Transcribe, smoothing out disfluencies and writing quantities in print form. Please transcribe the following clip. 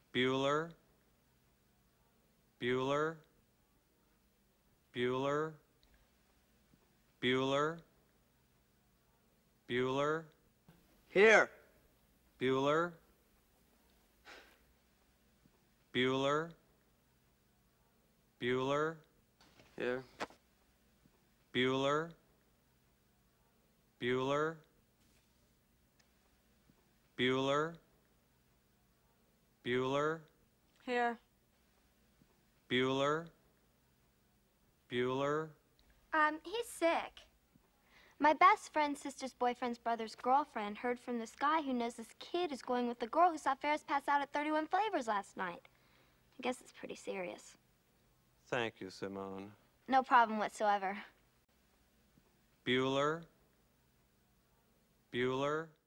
Bueller, Bueller, Bueller, Bueller, Bueller. Here. Bueller, Bueller, Bueller, Here. Bueller, Bueller, Bueller, Bueller, Here. Bueller, Bueller. He's sick. My best friend's sister's boyfriend's brother's girlfriend heard from this guy who knows this kid is going with the girl who saw Ferris pass out at 31 Flavors last night. I guess it's pretty serious. Thank you, Simone. No problem whatsoever. Bueller, Bueller.